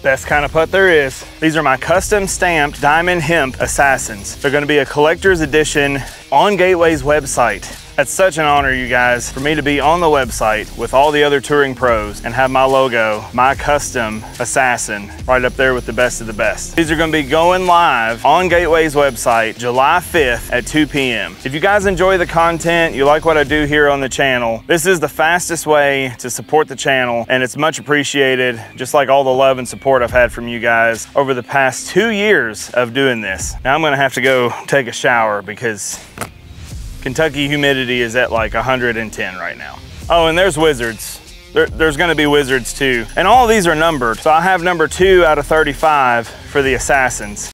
Best kind of putt there is. These are my custom stamped diamond hemp assassins. They're gonna be a collector's edition on Gateway's website. That's such an honor, you guys, for me to be on the website with all the other touring pros and have my logo, my custom assassin, right up there with the best of the best. These are gonna be going live on Gateway's website July 5th at 2 p.m. If you guys enjoy the content, you like what I do here on the channel, this is the fastest way to support the channel, and it's much appreciated, just like all the love and support I've had from you guys over the past 2 years of doing this. Now I'm gonna have to go take a shower because Kentucky humidity is at like 110 right now. Oh, and there's wizards. There's gonna be wizards too. And all of these are numbered. So I have number 2 out of 35 for the assassins.